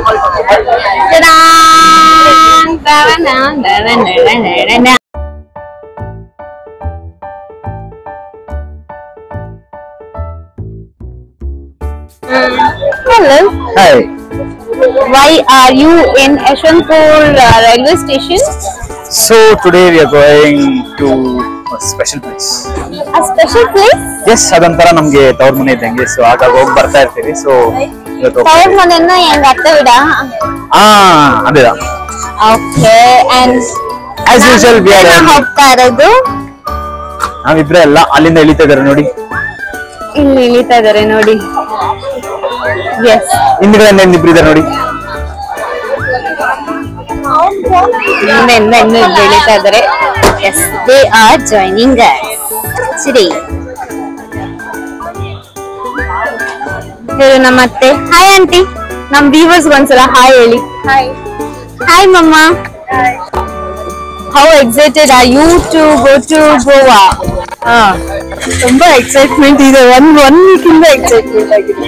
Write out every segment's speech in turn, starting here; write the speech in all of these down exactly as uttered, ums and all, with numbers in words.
Hello. Hi. Why are you in Yeshwanthpur uh, railway station? So today we are going to a special place. A special place? Yes, adanತರ ನಮಗೆ ತವರ ಮನೆ ಇದ್ದಂಗೆ. So ಆಗ ಹೋಗಿ ಬರ್ತಾ ಇರ್ತೀವಿ. So ತವರ ಮನೆನ ಹೆಂಗ ಅತ್ತೆ ಬಿಡ? ಆ ಅದೇದ. Okay, and as usual we are ಹೋಗ್ತಾ ಇರೋದು. ನಾವಿಬ್ರೆ ಎಲ್ಲ ಅಲ್ಲಿಂದ ಇಳಿತಾ ಇದ್ದಾರೆ ನೋಡಿ. ಇಲ್ಲಿ ಇಳಿತಾ ಇದ್ದಾರೆ ನೋಡಿ. Yes. ಹಿಂದ್ಗಡೆ ಇನ್ನಿಬ್ರು ಇದ್ದಾರೆ ನೋಡಿ. ಹಿಂದೆಯಿಂದ ಇನ್ನೂ ಇಬ್ರು ಇಳಿತಾ ಇದ್ದಾರೆ. Yes, they are joining us today. ಹೇಳು ನಮ್ಮ ಅತ್ತೆ. Hi aunty. ನಮ್ ವ್ಯೂವರ್ಸ್ ಒಂದ್ಸಲ ಹಾಯ್ ಹೇಳಿ. ಹಾಯ್. ಹಾಯ್ ಮಮ್ಮ. How excited are you to go to Goa? ಹಾ ತುಂಬಾ ಎಕ್ಸೈಟ್ಮೆಂಟ್ ಇದೆ. ಒನ್ ಒನ್ ವೀಕ್ ಇಂದ ಎಕ್ಸೈಟ್ಮೆಂಟ್ ಆಗಿದೆ.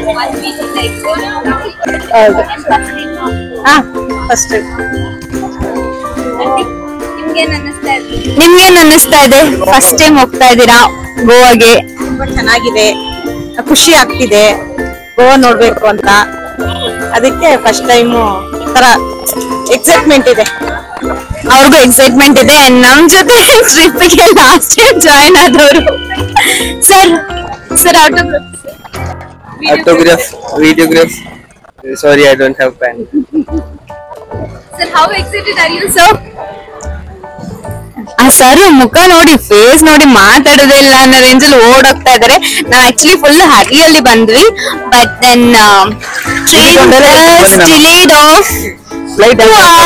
ಹೌದು. ಹಾ ಫಸ್ಟ್ ನಿಮ್ಗೇನ್ ಅನ್ನಿಸ್ತಾ ಇದೆ? ಫಸ್ಟ್ ಟೈಮ್ ಹೋಗ್ತಾ ಇದ್ದೀರಾ ಗೋವಾಗೆ? ತುಂಬಾ ಚೆನ್ನಾಗಿದೆ, ಖುಷಿ ಆಗ್ತಿದೆ ಗೋವಾ ನೋಡ್ಬೇಕು ಅಂತ. ಅದಕ್ಕೆ ಫಸ್ಟ್ ಟೈಮ್ ತರ ಎಕ್ಸೈಟ್ಮೆಂಟ್ ಇದೆ. ಅವ್ರಿಗೂ ಎಕ್ಸೈಟ್ಮೆಂಟ್ ಇದೆ. ನಮ್ ಜೊತೆ ಟ್ರಿಪ್ಗೆ ಲಾಸ್ಟ್ ಟೈಮ್ ಜಾಯಿನ್ ಆದವರು sir sir autograph autograph videograph sorry I don't have pen sir. How excited are you sir? ಆ ಸರ್ ಮುಖ ನೋಡಿ, ಫೇಸ್ ನೋಡಿ ಮಾತಾಡೋದೇ ಇಲ್ಲ ಅನ್ನೋ ರೇಂಜ್ ಅಲ್ಲಿ ಓಡೋಗ್ತಾ ಇದಾರೆ. ನಾವ್ ಆಕ್ಚುಲಿ ಫುಲ್ ಹರಿಯಲ್ಲಿ ಬಂದ್ವಿ, but then train was delayed of flight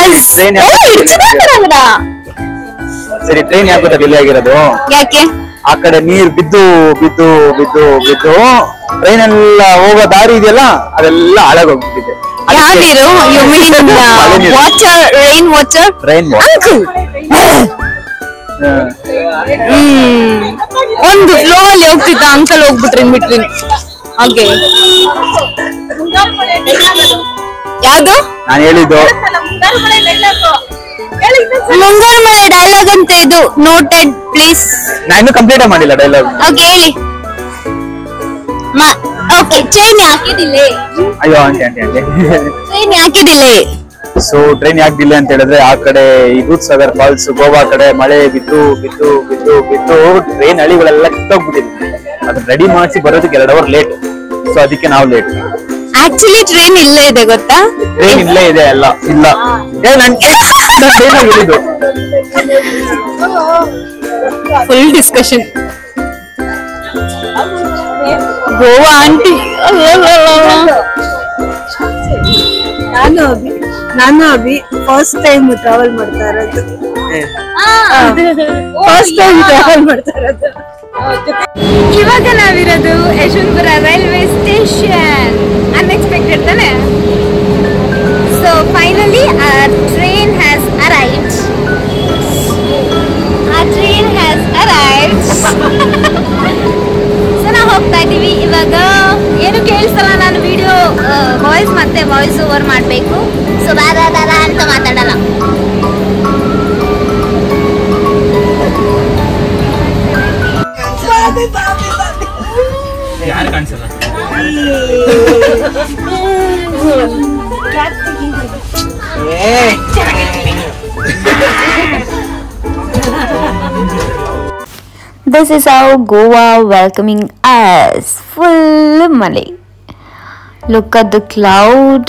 ಸರಿ. ಟ್ರೈನ್ ಯಾಕೆ ಡಿಲೇ ಆಗಿರೋದು? ಯಾಕೆ? ಆ ಕಡೆ ನೀರ್ ಬಿದ್ದು ಬಿದ್ದು ಬಿದ್ದು ಬಿದ್ದು ಟ್ರೈನ್ ಎಲ್ಲ ಹೋಗೋ ದಾರಿ ಇದೆಯಲ್ಲ ಅದೆಲ್ಲ ಹಾಳಾಗೋಗ್ಬಿಟ್ಟಿದೆ. ಯಾವ ನೀರು? You mean water, rain water? Rain water. Hmm ಒಂದು ಫ್ಲೋ ಅಲ್ಲಿ ಹೋಗ್ತಿದ್ದ ಅಂಕಲ್ ಹೋಗ್ಬಿಟ್ರಿ ಇನ್ ಬಿಟ್ವೀನ್. ಓಕೆ, ಯಾವ್ದು ನಾನು ಹೇಳಿದ್ದು? ಮುಂಗಾರು ಮಳೆ ಡೈಲಾಗ್ ಅಂತ ಇದು. Noted please. ನಾನು ಕಂಪ್ಲೀಟ್ ಮಾಡಿಲ್ಲ ಡೈಲಾಗ್. ಓಕೆ ಹೇಳಿ. ಓಕೆ, ಟ್ರೈನ್ ಹಾಕಿದಿಲ್ಲ. ಅಯ್ಯೋ ಆಂಟಿ ಆಂಟಿ ಆಂಟಿ ಟ್ರೈನ್ ಹಾಕಿದಿಲ್ಲ. ಸೊ ಟ್ರೈನ್ ಯಾಕೆ ಡಿಲೇ ಅಂತ ಹೇಳಿದ್ರೆ ಆ ಕಡೆ ಈ ದೂದ್ ಸಾಗರ್ ಫಾಲ್ಸ್ ಗೋವಾ ಕಡೆ ಮಳೆ ಬಿದ್ದು ಬಿದ್ದು ಬಿದ್ದು ಬಿದ್ದು ಟ್ರೈನ್ ಹಳಿಗಳೆಲ್ಲ ಕಿತ್ತೋಗ್ಬಿಟ್ಟಿದೆ. ಅದನ್ನ ರೆಡಿ ಮಾಡಿಸಿ ಬರೋದಕ್ಕೆ ಎರಡು ಅವರ್ ಲೇಟ್. ಸೊ ಅದಕ್ಕೆ ನಾವು ಲೇಟ್. ಆಕ್ಚುಲಿ ಟ್ರೈನ್ ಇಲ್ಲೇ ಇದೆ ಗೊತ್ತಾ? ಟ್ರೈನ್ ಇಲ್ಲೇ ಇದೆ ಅಲ್ಲ ಇಲ್ಲ. ಹೇಳಿದ್ದು ಫುಲ್ ಡಿಸ್ಕಷನ್. ಗೋವಾ ಆಂಟಿ. ನಾನು ಅಭಿ ನಾನು ಅಭಿ ಫಸ್ಟ್ ಟೈಮ್ ಟ್ರಾವೆಲ್ ಮಾಡ್ತಾ ಇರೋದು. ಫಸ್ಟ್ ಟೈಮ್ ಟ್ರಾವೆಲ್ ಮಾಡ್ತಾ ಇರೋದು. ಇವಾಗ ನಾವಿರೋದು ಯಶವಂತಪುರ ರೈಲ್ವೆ ಸ್ಟೇಷನ್. ಅನ್ಎಕ್ಸ್ಪೆಕ್ಟೆಡ್ ತಾನೆ? So finally our train has arrived. Our train has arrived. So ನಾವು ಹೋಗ್ತಾ ಇದೀವಿ ಇವಾಗ. ಏನು ಕೇಳಿಸಲ್ಲ, ನಾನು ವಿಡಿಯೋ ವಾಯ್ಸ್ ಮತ್ತೆ ವಾಯ್ಸ್ ಓವರ್ ಮಾಡಬೇಕು. ಸೊ ಬಾರ ಬಾರ ಅಂತ ಮಾತಾಡಲ್ಲ. ಯಾರು ಕಾಣಿಸಲ್ಲ. This is how Goa welcoming us. Full Malay. Look at the cloud.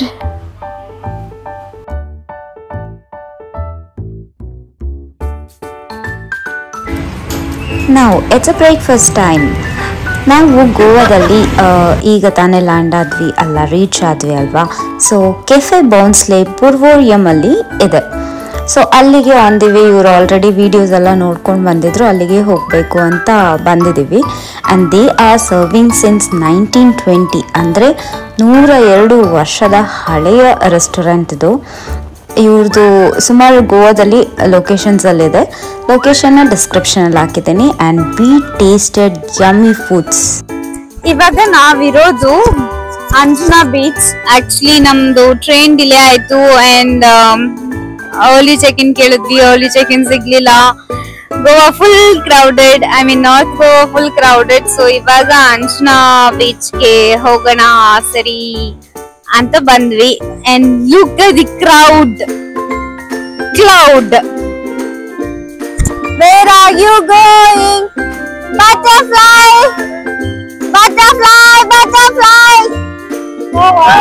Now it's a breakfast time. ನಾವು ಗೋವಾದಲ್ಲಿ ಈಗ ತಾನೇ ಲ್ಯಾಂಡ್ ಆದ್ವಿ ಅಲ್ಲ, ರೀಚ್ ಆದ್ವಿ ಅಲ್ವಾ. ಸೊ ಕೆಫೆ ಬೌನ್ಸ್ಲೆ ಪೂರ್ವೋರಿಯಂ ಅಲ್ಲಿ ಇದೆ. ಸೊ ಅಲ್ಲಿಗೆ ಆನ್ ದಿ ವೇ ಇವರು ಆಲ್ರೆಡಿ ವಿಡಿಯೋಸ್ ಎಲ್ಲ ನೋಡ್ಕೊಂಡು ಬಂದಿದ್ರು, ಅಲ್ಲಿಗೆ ಹೋಗಬೇಕು ಅಂತ ಬಂದಿದ್ದೀವಿ. And they are serving since nineteen twenty ಅಂದರೆ ನೂರ ಎರಡು ವರ್ಷದ ಹಳೆಯ ರೆಸ್ಟೋರೆಂಟ್ ಇದು. ಇವ್ರದ್ದು ಸುಮಾರು ಗೋವಾದಲ್ಲಿ ಲೊಕೇಶನ್ಸಲ್ಲಿದೆ. ಲೊಕೇಶನ್ನ ಡಿಸ್ಕ್ರಿಪ್ಷನಲ್ಲಿ ಹಾಕಿದ್ದೀನಿ. And we tasted yummy foods. ಇವಾಗ ನಾವಿರೋದು ಅಂಜನಾ ಬೀಚ್. ಆಕ್ಚುಲಿ ನಮ್ದು ಟ್ರೈನ್ ಡಿಲೇ ಆಯ್ತು ಅಂಡ್ ಅರ್ಲಿ ಚೆಕ್ ಇನ್ ಕೇಳಿದ್ವಿ, ಅರ್ಲಿ ಚೆಕ್ ಇನ್ ಸಿಗ್ಲಿಲ್ಲ. Goa full crowded, I mean north Goa full crowded. So ಇವಾಗ ಅಂಜನಾ ಬೀಚ್ಗೆ ಹೋಗೋಣ ಸರಿ ಅಂತ ಬಂದ್ವಿ. And look at the crowd cloud. Where are you going? Butterfly butterfly butterfly. Goa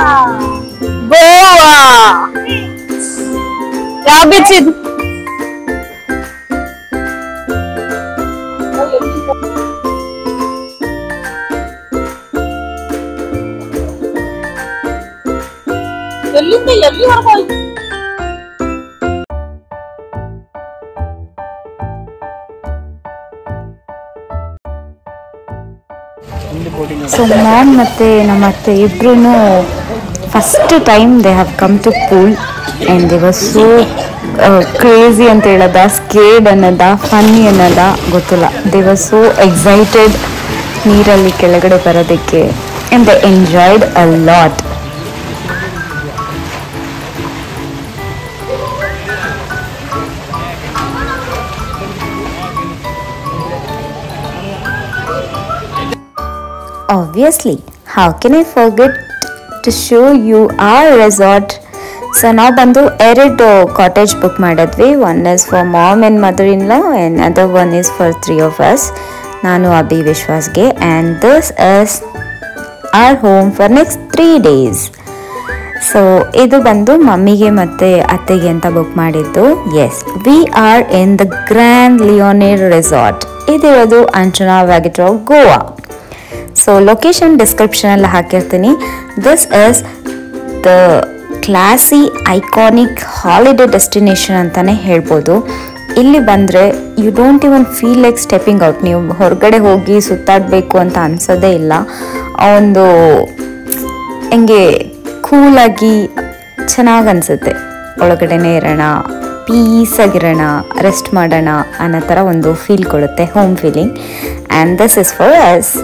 ಯಾವ ಬೀಚ್ ಇದು? ಎಲ್ಲಿಂದ ಎಲ್ಲಿ ಹೊರಗೋಯ್ತು? ಸೊ ಮ್ಯಾಮ್ ಮತ್ತು ನಮ್ಮ ಅತ್ತೆ ಇಬ್ರು first time they have come to pool and they was so crazy ಅಂತ ಹೇಳೋದ, ಸ್ಕೇಡ್ ಅನ್ನೋದ, ಫನ್ನಿ ಅನ್ನೋದ ಗೊತ್ತಿಲ್ಲ. ದೇ ವಾಸ್ ಸೋ ಎಕ್ಸೈಟೆಡ್ ನೀರಲ್ಲಿ ಕೆಳಗಡೆ ಬರೋದಕ್ಕೆ and they enjoyed a lot. Obviously, how can I forget to show you our resort? So ನಾವು ಬಂದು ಎರಡು ಕಾಟೇಜ್ ಬುಕ್ ಮಾಡಿದ್ವಿ. One is for mom and mother in law and other one is for three of us, ನಾನು ಅಭಿ ವಿಶ್ವಾಸ್ಗೆ. And this is our home for next three days. So ಇದು ಬಂದು ಮಮ್ಮಿಗೆ ಮತ್ತು ಅತ್ತೆಗೆ ಅಂತ ಬುಕ್ ಮಾಡಿದ್ದು. Yes, we are in the grand Leoney resort. ಇದಿರೋದು ಅಂಜನಾವಾಗಿರೋ ಗೋವಾ. ಸೊ ಲೊಕೇಶನ್ ಡಿಸ್ಕ್ರಿಪ್ಷನಲ್ಲಿ ಹಾಕಿರ್ತೀನಿ. This is the classy iconic holiday destination ಅಂತಲೇ ಹೇಳ್ಬೋದು. ಇಲ್ಲಿ ಬಂದರೆ you don't even feel like stepping out. ನೀವು ಹೊರಗಡೆ ಹೋಗಿ ಸುತ್ತಾಡಬೇಕು ಅಂತ ಅನ್ಸೋದೇ ಇಲ್ಲ. ಒಂದು ಹೆಂಗೆ ಕೂಲಾಗಿ ಚೆನ್ನಾಗಿ ಅನಿಸುತ್ತೆ. ಒಳಗಡೆನೇ ಇರೋಣ, ಪೀಸಾಗಿರೋಣ, ರೆಸ್ಟ್ ಮಾಡೋಣ ಅನ್ನೋ ಥರ ಒಂದು ಫೀಲ್ ಕೊಡುತ್ತೆ, home feeling. And this is for us.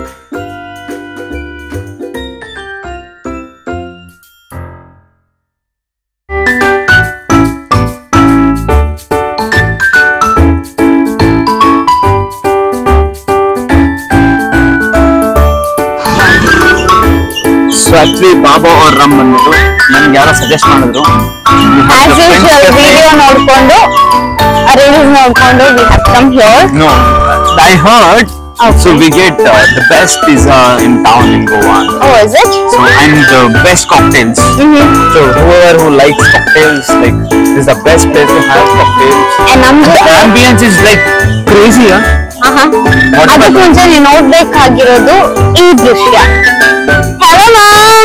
So actually ಬಾಬಾ ಅವ್ರ ರಮ್ ಬಂದ್ಬಿಟ್ಟು ನನ್ಗೆ ಯಾರೋ ಸಜೆಸ್ಟ್ ಮಾಡಿದ್ರು. ಆಸ್ ಯೂಶುವಲ್ ವಿಡಿಯೋ ನೋಡ್ಕೊಂಡು ರಿವ್ಯೂಸ್ ನೋಡ್ಕೊಂಡು we have come here. No, I heard. So we get uh, the best pizza in town in Goa. Oh, is it? So and the best cocktails. Mm-hmm. So whoever who likes cocktails, like this is the best place to have cocktails. And ನಮ್ದು The ambience is like crazy, huh? ಆಹಾ, What ಅದಕ್ಕೆ about- ಮುಂಚೆ ನೀವು ನೋಡ್ಬೇಕಾಗಿರೋದು ಈ ದೃಶ್ಯ. Hello mom.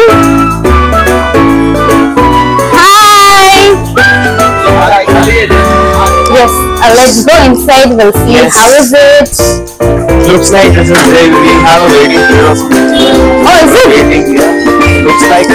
Hi. Yes, uh, let's go inside. We'll see Yes. how is it. Looks like this is where we have a waiting period. Oh, is it? Waiting, yeah. Looks like.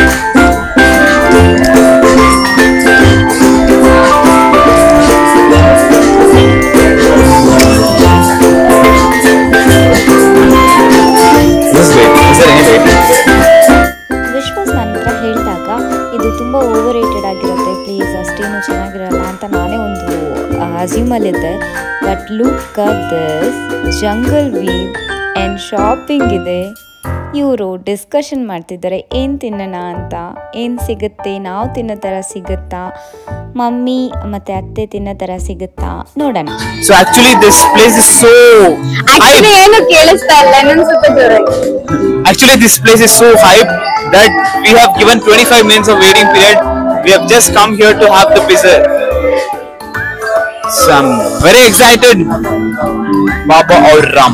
This wait. Is there any waiting? ವಿಶ್ವಾಸ್ ನನ್ನ ಹತ್ರ ಹೇಳಿದಾಗ ಇದು ತುಂಬ over rated ಆಗಿರುತ್ತೆ, please ಅಷ್ಟೇನು ಚೆನ್ನಾಗಿರಲ್ಲ ಅಂತ ನಾನೇ ಒಂದು ಅಸ್ಯೂಮಲ್ಲಿದ್ದೆ. But look at this jungle view and shopping ಇದೆ. ಇವರು ಡಿಸ್ಕಷನ್ ಮಾಡ್ತಿದ್ದಾರೆ ಏನು ತಿನ್ನೋಣ ಅಂತ, ಏನು ಸಿಗುತ್ತೆ, ನಾವು ತಿನ್ನೋ ಥರ ಸಿಗುತ್ತಾ, ಮಮ್ಮಿ ಮತ್ತು ಅತ್ತೆ ತಿನ್ನೋ ಥರ ಸಿಗುತ್ತಾ ನೋಡೋಣ. So actually this place is so. Actually ಏನು ಕೇಳಿಸ್ತಾ ಇಲ್ಲ, ಇನ್ನೊಂದು ಸ್ವಲ್ಪ ಜೋರಾಗಿ. Actually this place is so hype that we have given twenty-five minutes of waiting period. We have just come here to have the pizza. So I'm very excited. Baba or Ram.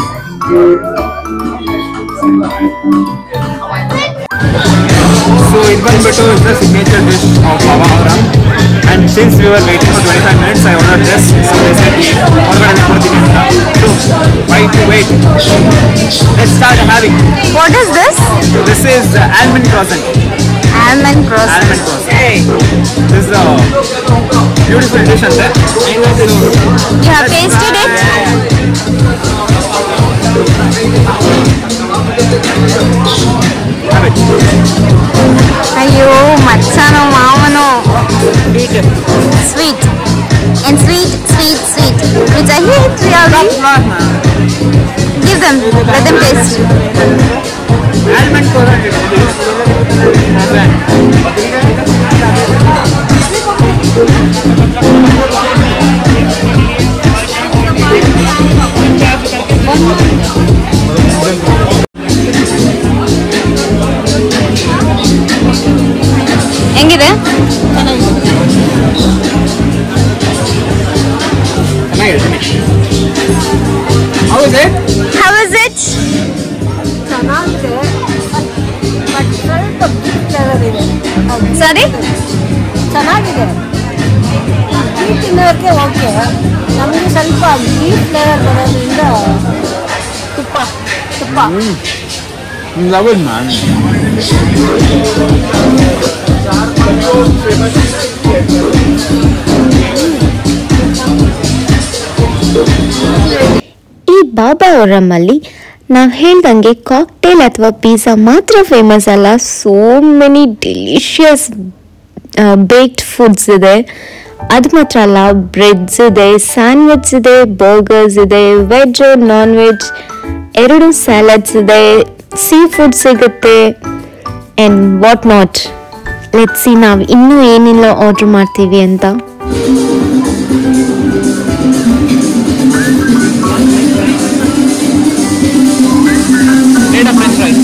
So it ಬಂದ್ಬಿಟ್ಟು is the signature dish of Baba or Ram. And since we were waiting for twenty-five minutes, I ordered this. So they said, ಹೊರಗಡೆ ಕೊಡ್ತೀನಿ ಅಂತ. So why to wait? Let's start having. What is this? This is uh, almond croissant. Almond croissant. Almond croissant. Hey, this is a beautiful dish and there. You have tasted it? Have it. Give them, let them taste. ಹೆಂಗಿದೆ? How is it? How is it? ಚೆನ್ನಾಗಿದೆ but ಸ್ವಲ್ಪ flavour ಇದೆ. Sorry? ಚೆನ್ನಾಗಿದೆ. Sweet ತಿನ್ನೋಕ್ಕೆ okay, ನಮಗೆ ಸ್ವಲ್ಪ beef flavour ಬರೋದ್ರಿಂದ ತುಪ್ಪ ತುಪ್ಪ Love it, man. ಈ ಬಾಬಾ ಅವರಮ್ಮಲ್ಲಿ ನಾವು ಹೇಳ್ದಂಗೆ ಕಾಕ್ಟೇಲ್ ಅಥವಾ ಪಿಜ್ಜಾ ಮಾತ್ರ ಫೇಮಸ್ ಅಲ್ಲ, so many delicious baked foods ಇದೆ. ಅದು ಮಾತ್ರ ಅಲ್ಲ, ಬ್ರೆಡ್ಸ್ ಇದೆ, ಸ್ಯಾಂಡ್ವಿಚ್ ಇದೆ, ಬರ್ಗರ್ಸ್ ಇದೆ, ವೆಜ್ ನಾನ್ ವೆಜ್ ಎರಡು ಸ್ಯಾಲಡ್ಸ್ ಇದೆ, ಸೀ ಫುಡ್ ಸಿಗುತ್ತೆ and what not. Let's see ನಾವು ಇನ್ನೂ ಏನೆಲ್ಲ ಆರ್ಡ್ರ್ ಮಾಡ್ತೀವಿ ಅಂತ. Made a French fries.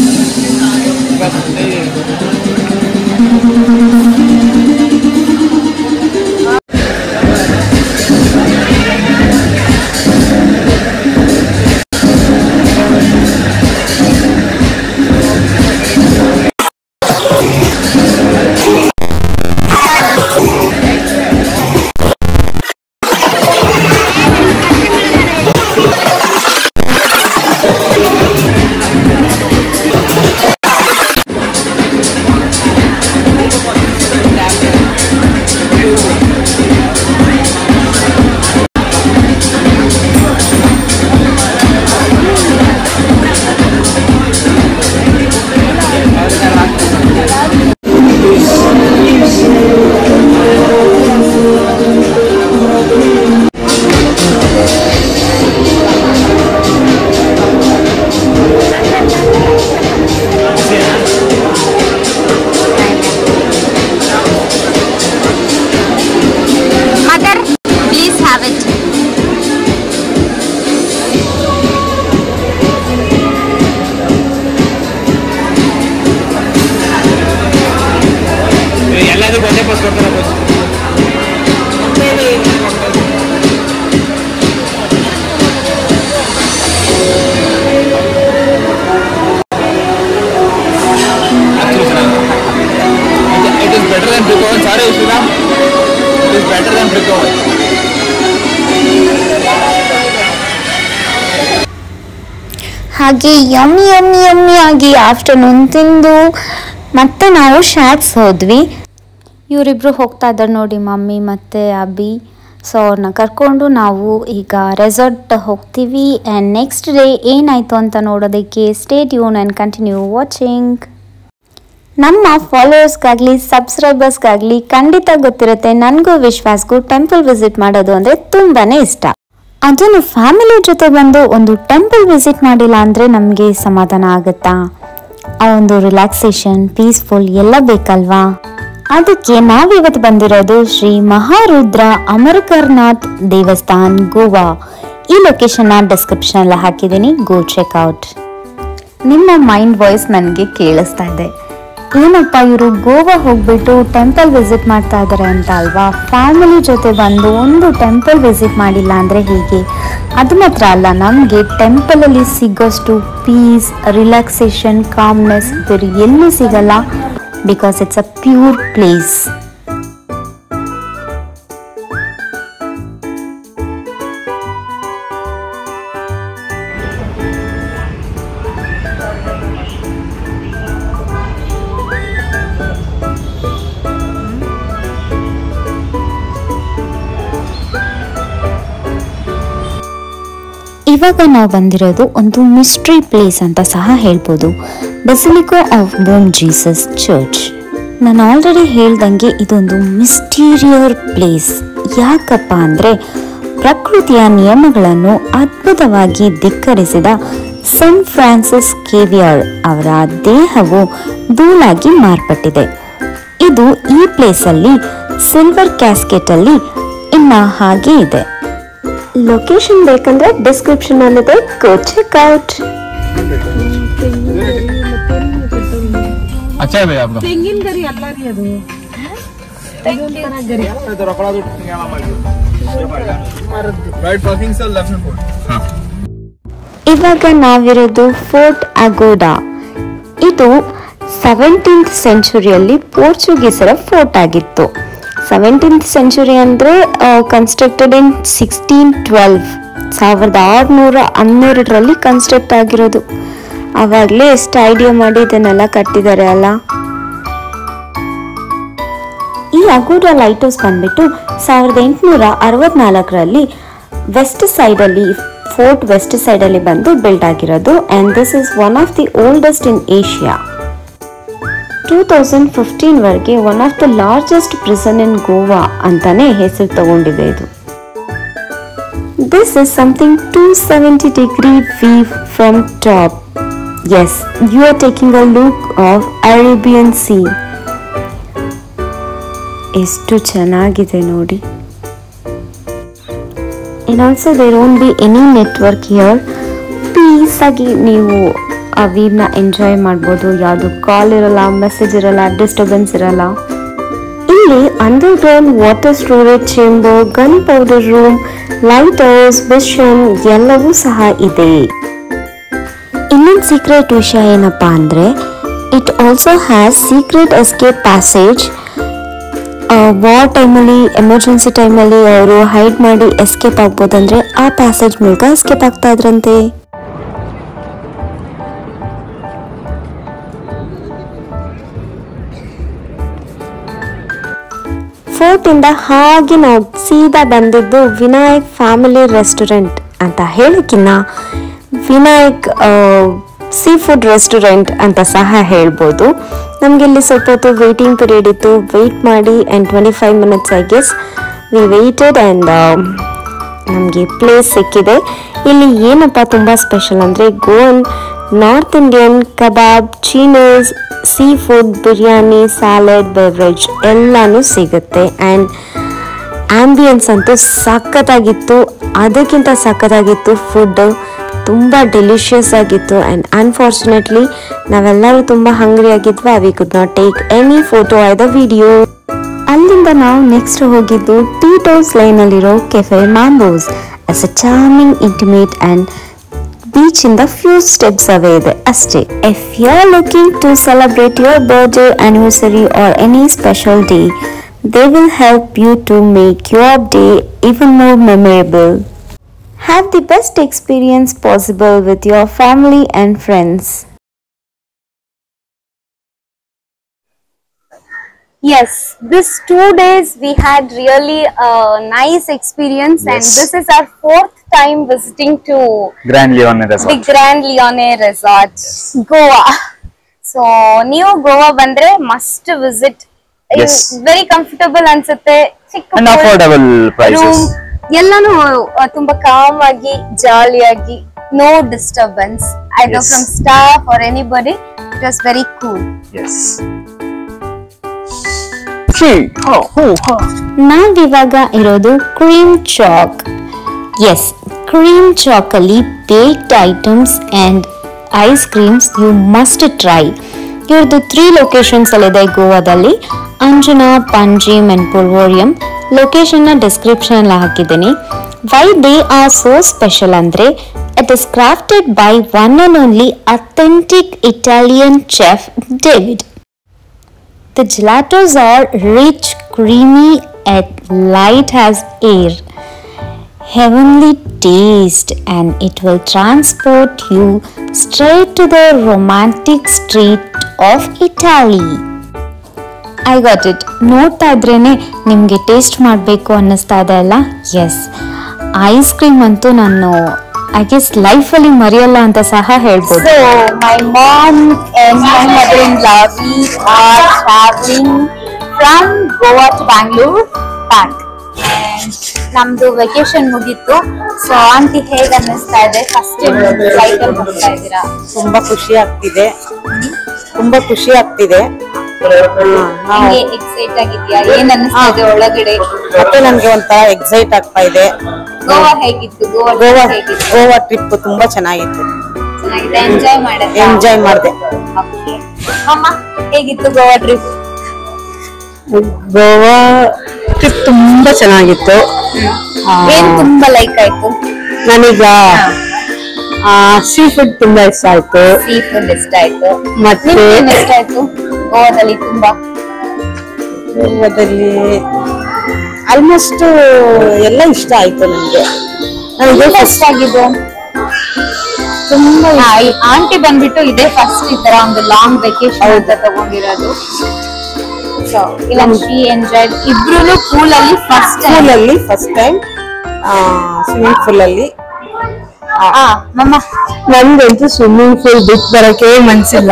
ಹಾಗೆ ಯಮ್ಮಿ ಯಮ್ಮಿ ಯಮ್ಮಿ ಆಗಿ ಆಫ್ಟರ್ನೂನ್ ತಿಂದು ಮತ್ತೆ ನಾವು ಶಾಟ್ಸ್ ಹೋದ್ವಿ. ಇವರಿಬ್ರು ಹೋಗ್ತಾ ಇದ್ದಾರೆ ನೋಡಿ, ಮಮ್ಮಿ ಮತ್ತು ಅಬ್ಬಿ. ಸೊ ಅವ್ರನ್ನ ಕರ್ಕೊಂಡು ನಾವು ಈಗ ರೆಸಾರ್ಟ್ ಹೋಗ್ತೀವಿ. ಆ್ಯಂಡ್ ನೆಕ್ಸ್ಟ್ ಡೇ ಏನಾಯಿತು ಅಂತ ನೋಡೋದಕ್ಕೆ stay tune and continue watching. ನಮ್ಮ ಫಾಲೋವರ್ಸ್ಗಾಗಲಿ ಸಬ್ಸ್ಕ್ರೈಬರ್ಸ್ಗಾಗಲಿ ಖಂಡಿತ ಗೊತ್ತಿರುತ್ತೆ, ನನಗೂ ವಿಶ್ವಾಸ್ಗೂ ಟೆಂಪಲ್ ವಿಸಿಟ್ ಮಾಡೋದು ಅಂದರೆ ತುಂಬಾ ಇಷ್ಟ. ಅದನ್ನು ಫ್ಯಾಮಿಲಿ ಜೊತೆ ಬಂದು ಒಂದು ಟೆಂಪಲ್ ವಿಸಿಟ್ ಮಾಡಿಲ್ಲ ಅಂದರೆ ನಮಗೆ ಸಮಾಧಾನ ಆಗುತ್ತಾ? ಆ ಒಂದು ರಿಲ್ಯಾಕ್ಸೇಷನ್, ಪೀಸ್ಫುಲ್ ಎಲ್ಲ ಬೇಕಲ್ವಾ? ಅದಕ್ಕೆ ನಾವಿವತ್ತು ಬಂದಿರೋದು ಶ್ರೀ ಮಹಾರುದ್ರ ಅಮರಕರ್ನಾಥ್ ದೇವಸ್ಥಾನ್, ಗೋವಾ. ಈ ಲೊಕೇಶನ್ನ ಡಿಸ್ಕ್ರಿಪ್ಷನಲ್ಲಿ ಹಾಕಿದ್ದೀನಿ, ಗೋ ಚೆಕ್ ಔಟ್. ನಿಮ್ಮ ಮೈಂಡ್ ವಾಯ್ಸ್ ನನಗೆ ಕೇಳಿಸ್ತಾ ಇದೆ, ಏನಪ್ಪ ಇವರು ಗೋವಾ ಹೋಗ್ಬಿಟ್ಟು ಟೆಂಪಲ್ ವಿಸಿಟ್ ಮಾಡ್ತಾ ಇದ್ದಾರೆ ಅಂತ ಅಲ್ವಾ? ಫ್ಯಾಮಿಲಿ ಜೊತೆ ಬಂದು ಒಂದು ಟೆಂಪಲ್ ವಿಸಿಟ್ ಮಾಡಿಲ್ಲ ಅಂದರೆ ಹೀಗೆ? ಅದು ಮಾತ್ರ ಅಲ್ಲ, ನಮಗೆ ಟೆಂಪಲಲ್ಲಿ ಸಿಗೋಷ್ಟು ಪೀಸ್, ರಿಲ್ಯಾಕ್ಸೇಷನ್, ಕಾಮ್ನೆಸ್ ಬೇರೆ ಎಲ್ಲೂ ಸಿಗಲ್ಲ. Because it's a pure place. ಇವಾಗ ನಾವು ಬಂದಿರೋದು ಒಂದು ಮಿಸ್ಟ್ರಿ ಪ್ಲೇಸ್ ಅಂತ ಸಹ ಹೇಳ್ಬೋದು, basilica of Bom Jesus church. ನಾನು ಆಲ್ರೆಡಿ ಹೇಳ್ದಂಗೆ ಇದೊಂದು ಮಿಸ್ಟೀರಿಯರ್ ಪ್ಲೇಸ್. ಯಾಕಪ್ಪ ಅಂದರೆ ಪ್ರಕೃತಿಯ ನಿಯಮಗಳನ್ನು ಅದ್ಭುತವಾಗಿ ಧಿಕ್ಕರಿಸಿದ ಸನ್ ಫ್ರಾನ್ಸಿಸ್ ಕೇವಿಯರ್ ಅವರ ದೇಹವು ಧೂಳಾಗಿ ಮಾರ್ಪಟ್ಟಿದೆ. ಇದು ಈ ಪ್ಲೇಸ್ ಅಲ್ಲಿ ಸಿಲ್ವರ್ ಕ್ಯಾಸ್ಕೆಟ್ ಅಲ್ಲಿ ಇನ್ನ ಹಾಗೆ ಇದೆ. ಲೊಕೇಶನ್ ಬೇಕಂದ್ರೆ ಡಿಸ್ಕ್ರಿಪ್ಷನ್ ಅಲ್ಲಿದೆ, ಗೋ ಚೆಕ್ ಔಟ್. अच्छा है भैया आपका ತೆಂಗಿನ ಗರಿ ಅಲ್ಲ ರೀ ಅದು ತೆಂಗಿನ ಗರಿ Right parking sir, left and forward. ಇವಾಗ ನಾವಿರೋದು ಫೋರ್ಟ್ ಅಗೋಡಾ. ಇದು ಸೆವೆಂಟೀನ್ತ್ ಸೆಂಚುರಿಯಲ್ಲಿ ಪೋರ್ಚುಗೀಸರ ಫೋರ್ಟ್ ಆಗಿತ್ತು. ಸೆವೆಂಟೀನ್ತ್ ಸೆಂಚುರಿ ಅಂದರೆ ಕನ್ಸ್ಟ್ರಕ್ಟೆಡ್ ಇನ್ ಸಿಕ್ಸ್ಟೀನ್ ಟ್ವೆಲ್ವ್ ಸಾವಿರದ ಆರುನೂರ ಹನ್ನೆರಡರಲ್ಲಿ ಕನ್ಸ್ಟ್ರಕ್ಟ್ ಆಗಿರೋದು. ಆವಾಗಲೇ ಎಷ್ಟು ಐಡಿಯಾ ಮಾಡಿ ಇದನ್ನೆಲ್ಲ ಕಟ್ಟಿದ್ದಾರೆ ಅಲ್ಲ. ಈ ಅಗೋಡಾ ಲೈಟ್ ಹೌಸ್ ಬಂದ್ಬಿಟ್ಟು ಸಾವಿರದ ಎಂಟುನೂರ ಅರವತ್ನಾಲ್ಕರಲ್ಲಿ ವೆಸ್ಟ್ ಸೈಡಲ್ಲಿ ಫೋರ್ಟ್ ವೆಸ್ಟ್ ಸೈಡಲ್ಲಿ ಬಂದು ಬಿಲ್ಡ್ ಆಗಿರೋದು. And this is one of the oldest in Asia. Two thousand fifteen ವರೆಗೆ one of the largest prison in Goa ಅಂತಾನೆ ಹೆಸರು ತಗೊಂಡಿದೆ ಇದು. This is something two seventy degree view from top. Yes, you are taking a look of Arabian Sea. ಎಷ್ಟು ಚೆನ್ನಾಗಿದೆ ನೋಡಿ. And also there won't be any network here. Peace ಆಗಿ ನೀವು ಆ ವ್ಯೂನ ಎಂಜಾಯ್ ಮಾಡ್ಬೋದು. ಯಾವುದು ಕಾಲ್ ಇರಲ್ಲ, ಮೆಸೇಜ್ ಇರಲ್ಲ, ಡಿಸ್ಟರ್ಬೆನ್ಸ್ ಇರಲ್ಲ. ಇಲ್ಲಿ underground water storage chamber, gunpowder room, lighthouse, vision ಎಲ್ಲವೂ ಸಹ ಇದೆ. ಇನ್ನೊಂದು ಸೀಕ್ರೆಟ್ ವಿಷಯ ಏನಪ್ಪಾ ಅಂದರೆ it also has secret escape passage. War ಟೈಮಲ್ಲಿ ಎಮರ್ಜೆನ್ಸಿ ಟೈಮಲ್ಲಿ ಅವರು ಹೈಡ್ ಮಾಡಿ ಎಸ್ಕೇಪ್ ಆಗ್ಬೋದಂದ್ರೆ ಆ ಪ್ಯಾಸೇಜ್ ಮೂಲಕ ಎಸ್ಕೇಪ್ ಆಗ್ತಾ ಇದ್ರಂತೆ. ಫೋರ್ಟ್ ಇಂದ ಹಾಗೆ ನಾವು ಸೀದಾ ಬಂದಿದ್ದು ವಿನಾಯಕ್ ಫ್ಯಾಮಿಲಿ ರೆಸ್ಟೋರೆಂಟ್ ಅಂತ ಹೇಳಕ್ಕಿನ್ನ ವಿನಾಯಕ್ ಸೀ ಫುಡ್ ರೆಸ್ಟೋರೆಂಟ್ ಅಂತ ಸಹ ಹೇಳ್ಬೋದು. ನಮಗೆ ಇಲ್ಲಿ ಸ್ವಲ್ಪ ಹೊತ್ತು ವೇಟಿಂಗ್ ಪೀರಿಯಡ್ ಇತ್ತು. ವೆಯ್ಟ್ ಮಾಡಿ and twenty five minutes I guess we waited and ನಮಗೆ ಪ್ಲೇಸ್ ಸಿಕ್ಕಿದೆ. ಇಲ್ಲಿ ಏನಪ್ಪ ತುಂಬ ಸ್ಪೆಷಲ್ ಅಂದರೆ Goan north Indian kebab, Chinese, sea food, biryani, salad, beverage ಎಲ್ಲನೂ ಸಿಗುತ್ತೆ. ಆ್ಯಂಡ್ ಆಂಬಿಯನ್ಸ್ ಅಂತೂ ಸಖತ್ತಾಗಿತ್ತು. ಅದಕ್ಕಿಂತ ಸಖತ್ತಾಗಿತ್ತು ಫುಡ್ಡು, ತುಂಬ ಡೆಲಿಷಿಯಸ್ ಆಗಿತ್ತು. ಆ್ಯಂಡ್ ಅನ್ಫಾರ್ಚುನೇಟ್ಲಿ ನಾವೆಲ್ಲರೂ ತುಂಬ ಹಂಗ್ರಿ ಆಗಿದ್ವಿ. We could not take any photo or the video. ಅಲ್ಲಿಂದ ನಾವು ನೆಕ್ಸ್ಟ್ ಹೋಗಿದ್ದು ಟೀಟೋಸ್ ಲೈನಲ್ಲಿರೋ cafe Mambo's. As a charming, intimate and beach ಇಂದ ಫ್ಯೂ ಸ್ಟೆಪ್ಸ್ ಅವೇ ಇದೆ ಅಷ್ಟೇ. If you are looking to celebrate your birthday, anniversary or any special day, they will help you to make your day even more memorable. Have the best experience possible with your family and friends. Yes, this two days we had really a nice experience. Yes. And this is our fourth time visiting to Grand Leone Resort. the Grand Leone Resort, Goa. So ನೀವು ಗೋವಾ ಬಂದ್ರೆ must visit. Yes. Very comfortable ಅನ್ಸುತ್ತೆ. ಚಿಕ್ಕ And affordable prices. room, ಎಲ್ಲಾನು ಆ, ತುಂಬಾ calm ಆಗಿ ಜಾಲಿಯಾಗಿ, no disturbance either Yes. From staff or anybody. It was very cool. Yes. ನಾವಿವಾಗ ಇರೋದು Cream Chalk. Yes, Cream Chalk ಅಲ್ಲಿ baked items and ice creams you must try. ಇವ್ರದ್ದು three locations ಅಲ್ಲಿದೆ ಗೋವಾದಲ್ಲಿ, ಅಂಜನಾ, ಪಂಜಿಮ್ ಅಂಡ್ ಪುಲ್ವೋರಿಯಂ. ಲೊಕೇಶನ್ನ ಡಿಸ್ಕ್ರಿಪ್ಷನ್ ಅಲ್ಲಿ ಹಾಕಿದ್ದೀನಿ. Why they are so special ಅಂದರೆ it is crafted by one and only authentic Italian chef David. The gelatos are rich, creamy and light as air. Heavenly taste, and it will transport you straight to the romantic street of Italy. I got it. ನೋಡ್ತಾ ಇದ್ರೇನೆ ನಿಮಗೆ taste ಮಾಡಬೇಕು ಅನ್ನಿಸ್ತಾ ಇದೆ ಅಲ್ಲ? S, ice cream ಅಂತೂ ನಾನು I guess ಲೈಫಲ್ಲಿ ಮರೆಯಲ್ಲ ಅಂತ ಸಹ ಹೇಳ್ಬೋದು. So my mom and my mother-in-law, we are traveling from Goa to Bangalore back. ನಮ್ದು ವೆಕೇಶನ್ ಮುಗೀತು. ಸೊ ಆಂಟಿ ಹೇಗ್ ಅನ್ನಿಸ್ತಾ ಇದೆ? ಫಸ್ಟ್ ಟೈಮ್ ಫ್ಲೈಟ್ ಅಲ್ಲಿ ಹೋಗ್ತಾ ಇದ್ದೀರಾ? ತುಂಬಾ ಖುಷಿ ಆಗ್ತಿದೆ, ತುಂಬಾ ಖುಷಿ ಆಗ್ತಿದೆ. ನಿಮ್ಗೆ ಎಕ್ಸೈಟ್ ಆಗಿದ್ಯಾ? ಏನ್ ಅನ್ನಿಸ್ತಾ ಇದೆ ಒಳಗಡೆ? ಮತ್ತೆ ನನ್ಗೆ ಒಂಥರ ಎಕ್ಸೈಟ್ ಆಗ್ತಾ ಇದೆ. ಗೋವಾ ಹೇಗಿತ್ತು? ಗೋವಾ ಗೋವಾ ಹೇಗಿತ್ತು? ಗೋವಾ ಟ್ರಿಪ್ ತುಂಬಾ ಚೆನ್ನಾಗಿತ್ತು. ಚೆನ್ನಾಗಿದೆ, ಎಂಜಾಯ್ ಮಾಡಿದ್ರಾ? ಎಂಜಾಯ್ ಮಾಡಿದೆ. ಓಕೆ ಅಮ್ಮ, ಹೇಗಿತ್ತು ಗೋವಾ ಟ್ರಿಪ್? ಗೋವಾ ಟ್ರಿಪ್ ತುಂಬಾ ಚೆನ್ನಾಗಿತ್ತು. ಏನ್ ತುಂಬಾ ಲೈಕ್ ಆಯ್ತು? ನನಗ ಸೀ ಫುಡ್ ತುಂಬಾ ಇಷ್ಟ ಆಯ್ತು. ಸೀ ಫುಡ್ ಇಷ್ಟ ಆಯ್ತು. ಮತ್ತೆ ಏನ್ ಇಷ್ಟ ಆಯ್ತು ಗೋವಾದಲ್ಲಿ? ತುಂಬಾ ಗೋವಾದಲ್ಲಿ ಆಲ್ಮೋಸ್ಟ್ ಎಲ್ಲ ಇಷ್ಟ ಆಯ್ತು ನನಗೆ. ನನಗೆ ಇಷ್ಟ ಆಗಿದೆ ತುಂಬಾ. ಆಂಟಿ ಬಂದ್ಬಿಟ್ಟು ಇದೇ ಫಸ್ಟ್ ಈ ತರ ಒಂದು ಲಾಂಗ್ ವೆಕೇಶನ್ ಅಂತ ತಗೊಂಡಿರೋದು. ಸೊ ಇಲ್ಲ, ಶಿ ಎಂಜಾಯ್. ಇಬ್ರು ಪೂಲ್ ಅಲ್ಲಿ ಫಸ್ಟ್ ಪೂಲ್ ಅಲ್ಲಿ ಫಸ್ಟ್ ಟೈಮ್ ಸ್ವಿಮ್ಮಿಂಗ್ ಪೂಲ್ ಅಲ್ಲಿ. ಮಮ್ಮ, ನನ್ಗಂತೂ ಸ್ವಿಮ್ಮಿಂಗ್ ಪೂಲ್ ಬಿಟ್ಟು ಬರಕ್ಕೆ ಮನ್ಸಿಲ್ಲ.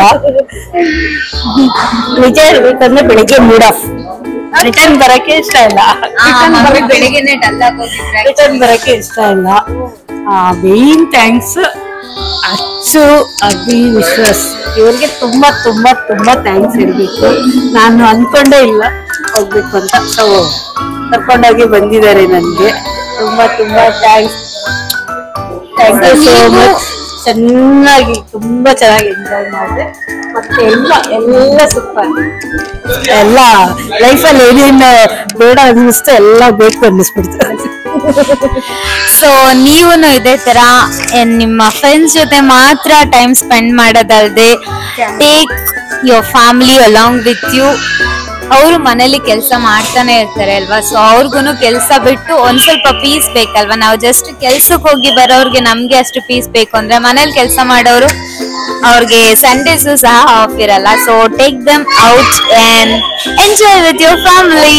ನಿಜ ಹೇಳ್ಬೇಕಂದ್ರೆ ಬೆಳಿಗ್ಗೆ ಮೂಡ್ ಆಫ್, ರಿಟರ್ನ್ ಬರಕ್ಕೆ ಇಷ್ಟ ಇಲ್ಲ. ಬೆಳಿಗ್ಗೆನೆ ಡಲ್ ಆಗೋಗಿದ್ರೆ ರಿಟರ್ನ್ ಬರಕ್ಕೆ ಇಷ್ಟ ಇಲ್ಲ. ಮೇನ್ ಥ್ಯಾಂಕ್ಸ್ ಅಚ್ಚು, ಅಭಿ, ವಿಶ್ವಾಸ್ ಇವ್ರಿಗೆ ತುಂಬಾ ತುಂಬಾ ತುಂಬಾ ಥ್ಯಾಂಕ್ಸ್ ಹೇಳ್ಬೇಕು. ನಾನು ಅನ್ಕೊಂಡೇ ಇಲ್ಲ ಹೋಗ್ಬೇಕು ಅಂತ. ಸೊ ಕರ್ಕೊಂಡೋಗಿ ಬಂದಿದ್ದಾರೆ ನನ್ಗೆ. ತುಂಬಾ ತುಂಬಾ thanks. Thank you so much. ಚೆನ್ನಾಗಿ ತುಂಬಾ ಚೆನ್ನಾಗಿ ಎಂಜಾಯ್ ಮಾಡಿದೆ. ಮತ್ತೆ ಎಲ್ಲ ಎಲ್ಲ ಸೂಪರ್. ಎಲ್ಲ ಲೈಫಲ್ಲಿ ಏನೇನು ಬೇಡ ಅನ್ನಿಸ್ತು ಎಲ್ಲ ಬೇಕು ಅನ್ನಿಸ್ಬಿಡ್ತು. ಸೊ ನೀವು ಇದೇ ತರ ನಿಮ್ಮ ಫ್ರೆಂಡ್ಸ್ ಜೊತೆ ಮಾತ್ರ ಟೈಮ್ ಸ್ಪೆಂಡ್ ಮಾಡೋದಲ್ದೆ take your family along with you. ಅವರು ಮನೇಲಿ ಕೆಲಸ ಮಾಡ್ತಾನೆ ಇರ್ತಾರೆ ಅಲ್ವಾ? ಸೊ ಅವ್ರಿಗೂ ಕೆಲಸ ಬಿಟ್ಟು ಒಂದ್ ಸ್ವಲ್ಪ ಪೀಸ್ ಬೇಕಲ್ವಾ? ನಾವು ಜಸ್ಟ್ ಕೆಲ್ಸಕ್ಕೆ ಹೋಗಿ ಬರೋರ್ಗೆ ನಮ್ಗೆ ಅಷ್ಟು ಪೀಸ್ ಬೇಕು ಅಂದ್ರೆ ಮನೇಲಿ ಕೆಲಸ ಮಾಡೋರು ಅವ್ರಿಗೆ ಸಂಡೇಸ್ ಸಹ ಆಫ್ ಇರಲ್ಲ. So take them out and enjoy with your family.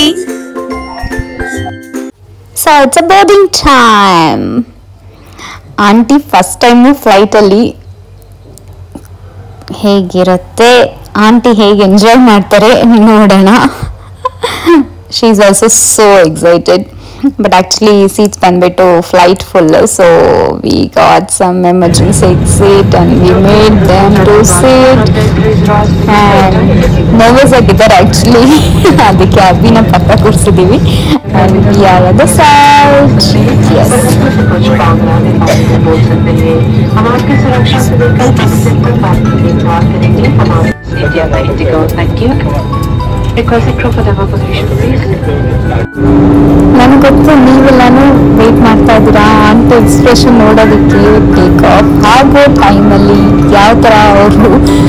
So it's a boarding time. Aunty first time ಫ್ಲೈಟಲ್ಲಿ ಹೇಗಿರುತ್ತೆ, ಆಂಟಿ ಹೇಗೆ ಎಂಜಾಯ್ ಮಾಡ್ತಾರೆ ನೋಡೋಣ. She is also so excited. But actually seats ಬಂದ್ಬಿಟ್ಟು flight full. So we got some emergency exit and we made them to sit. And nervous ಆಗಿದ್ದಾರೆ actually, ಅದಕ್ಕೆ ಅಭಿನ ಪಕ್ಕ ಕೂರಿಸಿದ್ದೀವಿ. And we are at the side. Yes, ನನಗೆ ಗೊತ್ತು ನೀವೆಲ್ಲಾನು wait ಮಾಡ್ತಾ ಇದ್ದೀರಾ aunty expression ನೋಡೋದಕ್ಕೆ. Take off ಆಗೋ ಟೈಮಲ್ಲಿ ಯಾವ ಥರ ಅವರು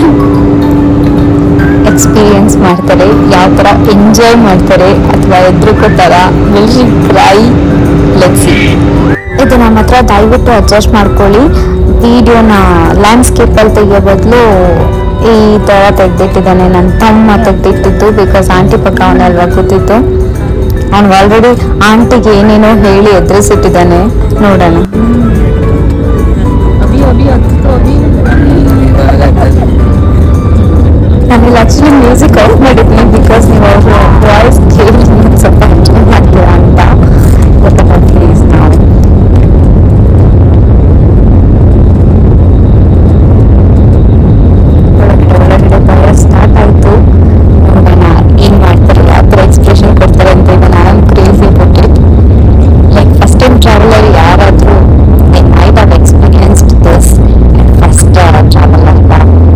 ಎಕ್ಸ್ಪೀರಿಯನ್ಸ್ ಮಾಡ್ತಾರೆ, ಯಾವ ಥರ ಎಂಜಾಯ್ ಮಾಡ್ತಾರೆ ಅಥವಾ ಎದುರುಕೋತಾರ, will she cry, let's see. ಇದು ನಮ್ಮ ಹತ್ರ ದಯವಿಟ್ಟು ಅಡ್ಜಸ್ಟ್ ಮಾಡ್ಕೊಳ್ಳಿ. ವಿಡಿಯೋನ ಲ್ಯಾಂಡ್ಸ್ಕೇಪಲ್ಲಿ ತೆಗಿಯೋ ಬದಲು ಈ ಥರ ತೆಗೆದಿಟ್ಟಿದ್ದಾನೆ. ನನ್ನ ತಮ್ಮ ತೆಗೆದಿಟ್ಟಿದ್ದು, ಬಿಕಾಸ್ ಆಂಟಿ ಪಕ್ಕ ಅವನಲ್ವಾ ಕೂತಿತ್ತು. ಅವ್ನು ಆಲ್ರೆಡಿ ಆಂಟಿಗೆ ಏನೇನೋ ಹೇಳಿ ಎದುರಿಸಿಟ್ಟಿದ್ದಾನೆ. ನೋಡೋಣ. ನಾನಿಲ್ಲಿ ಆ್ಯಕ್ಚುಲಿ ಮ್ಯೂಸಿಕ್ ಆಫ್ ಮಾಡಿದ್ದೀನಿ ಬಿಕಾಸ್ ನೀವು ಅವ್ರ ವಾಯ್ಸ್ ಕೇಳಿ ಸ್ವಲ್ಪ ಎಂಜಾಯ್ ಮಾಡ್ತೀರಾ ಅಂತ. ಗೊತ್ತಾಗ ಪ್ಲೀಸ್. ನಾವು ಒಳಗಡೆ ಭಯ ಸ್ಟಾರ್ಟ್ ಆಯಿತು. ನೋಡೋಣ ಏನು ಮಾಡ್ತಾರೆ, ಯಾವ ಥರ ಎಕ್ಸ್ಪ್ರೆಷನ್ ಕೊಡ್ತಾರೆ ಅಂತ. ಈಗ ನಾನು crazy about it. Like first time traveller ಯಾರಾದರೂ I might have experienced this first travel ಅಂತ.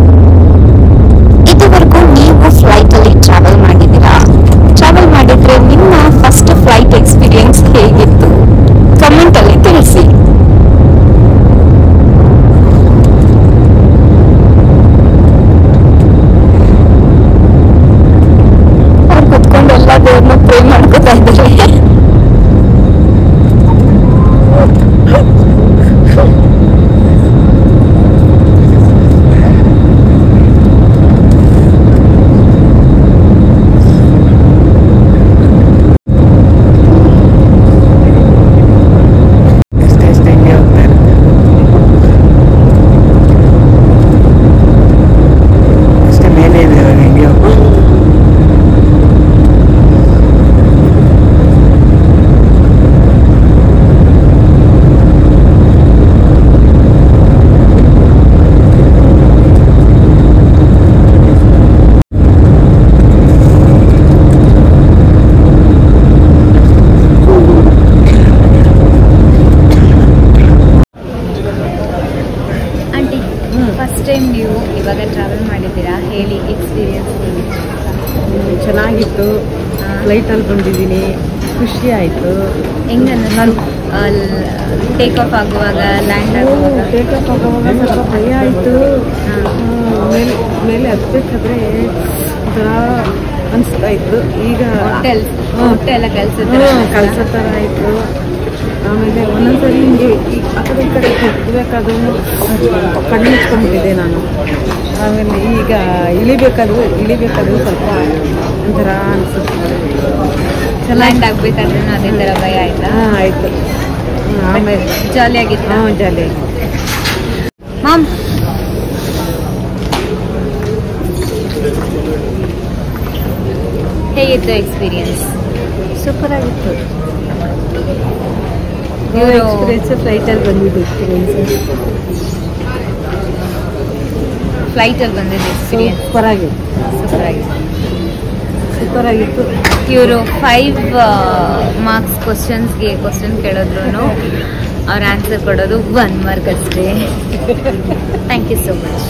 ಇದುವರೆಗೂ ನೀವು ಫ್ಲೈಟಲ್ಲಿ ಟ್ರಾವೆಲ್ ಮಾಡಿದ್ದೀರಾ? ಟ್ರಾವೆಲ್ ಮಾಡಿದರೆ ನಿಮ್ಮ ಫಸ್ಟ್ ಫ್ಲೈಟ್ ಎಕ್ಸ್ಪೀರಿಯನ್ಸ್ ಹೇಗಿತ್ತು? ಕಮೆಂಟಲ್ಲಿ ತಿಳಿಸಿ. ಅವ್ರು ಕುತ್ಕೊಂಡು ಎಲ್ಲ ದೇವ್ರನ್ನ ಪ್ರೇ ಮಾಡ್ಕೋತಾ ಇದ್ದಾರೆ. ಫ್ಲೈಟಲ್ಲಿ ಬಂದಿದ್ದೀನಿ, ಖುಷಿ ಆಯಿತು. ಹೆಂಗ ನಾನು ಟೇಕ್ ಆಫ್ ಆಗುವಾಗ ಲ್ಯಾಂಡ್ ಆಗುವಾಗ ಟೇಕ್ ಆಫ್ ಆಗುವಾಗ ಸ್ವಲ್ಪ ಭಯ ಆಯಿತು. ಮೇಲೆ ಮೇಲೆ ಹತ್ಬೇಕಾದ್ರೆ ಒಂಥರ ಅನಿಸ್ತಾ ಇತ್ತು. ಈಗ ಹೋಟೆಲ್ ಹೊಟ್ಟೆ ಎಲ್ಲ ಕಲ್ಸೋ ಕಲ್ಸೋ ಥರ ಆಯಿತು. ಆಮೇಲೆ ಒಂದೊಂದ್ಸರಿ ಹಿಂಗೆ ಈ ಆ ಕಡೆ ಈ ಕಡೆ ಹೋಗ್ಬೇಕಾದ್ರೂ ಕಣ್ಣು ಮುಚ್ಕೊಂಡ್ಬಿಟ್ಟಿದೆ ನಾನು. ಆಮೇಲೆ ಈಗ ಇಳಿಬೇಕಾದ್ರೂ ಇಳಿಬೇಕಾದ್ರೂ ಸ್ವಲ್ಪ ಒಂಥರ ಅನಿಸುತ್ತೆ. ಲ್ಯಾಂಡ್ ಆಗ್ಬೇಕಾದ್ರೆ ಅದೇ ಥರ ಭಯ ಆಯ್ತಾ? ಹಾಂ ಆಯಿತು. ಆಮೇಲೆ ಜಾಲಿಯಾಗಿತ್ತು. ಹಾಂ ಜಾಲಿಯಾಗಿತ್ತು. ಮಾಮ್ ಹೇಗಿತ್ತು ಎಕ್ಸ್ಪೀರಿಯನ್ಸ್? ಸೂಪರ್ ಆಗಿತ್ತು. ಇವರು ಎಕ್ಸ್ಪೀರಿಯನ್ಸ್ ಫ್ಲೈಟಲ್ಲಿ ಬಂದಿದ್ದು ಎಕ್ಸ್ಪೀರಿಯನ್ಸ್ ಫ್ಲೈಟಲ್ಲಿ ಬಂದಿದ್ದು ಎಕ್ಸ್ಪೀರಿಯನ್ಸ್ ಸೂಪರ್ ಆಗಿತ್ತು. ಸೂಪರ್ ಆಗಿತ್ತು. ಸೂಪರ್ ಆಗಿತ್ತು. ಇವರು ಫೈವ್ ಮಾರ್ಕ್ಸ್ ಕ್ವಶನ್ಸ್ಗೆ ಕ್ವಶನ್ ಕೇಳಿದ್ರು ಅವ್ರ ಆನ್ಸರ್ ಕೊಡೋದು ಒನ್ ಮಾರ್ಕ್ ಅಷ್ಟೇ. Thank you so much.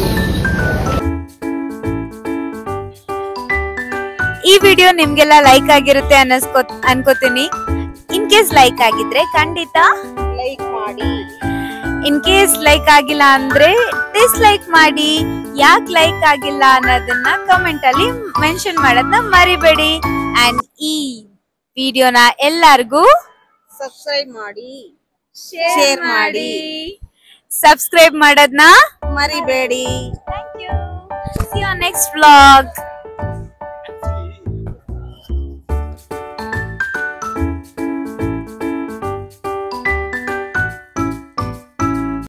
ಈ ವಿಡಿಯೋ ನಿಮ್ಗೆಲ್ಲ ಲೈಕ್ ಆಗಿರುತ್ತೆ ಅನ್ನಿಸ್ಕೊ ಅನ್ಕೋತೀನಿ. ಇನ್ ಕೇಸ್ ಲೈಕ್ ಆಗಿದ್ರೆ ಖಂಡಿತ ಲೈಕ್ ಮಾಡಿ. ಇನ್ ಕೇಸ್ ಲೈಕ್ ಆಗಿಲ್ಲ ಅಂದ್ರೆ ಡಿಸ್ಲೈಕ್ ಮಾಡಿ. ಯಾಕೆ ಲೈಕ್ ಆಗಿಲ್ಲ ಅನ್ನೋದನ್ನ ಕಮೆಂಟ್ ಅಲ್ಲಿ ಮೆನ್ಷನ್ ಮಾಡೋದನ್ನ ಮರಿಬೇಡಿ. ಅಂಡ್ ಈ ವಿಡಿಯೋನ ಎಲ್ಲರಿಗೂ ಸಬ್ಸ್ಕ್ರೈಬ್ ಮಾಡಿ, ಶೇರ್ ಮಾಡಿ, ಸಬ್ಸ್ಕ್ರೈಬ್ ಮಾಡೋದನ್ನ ಮರಿಬೇಡಿ. Thank you. See you next vlog.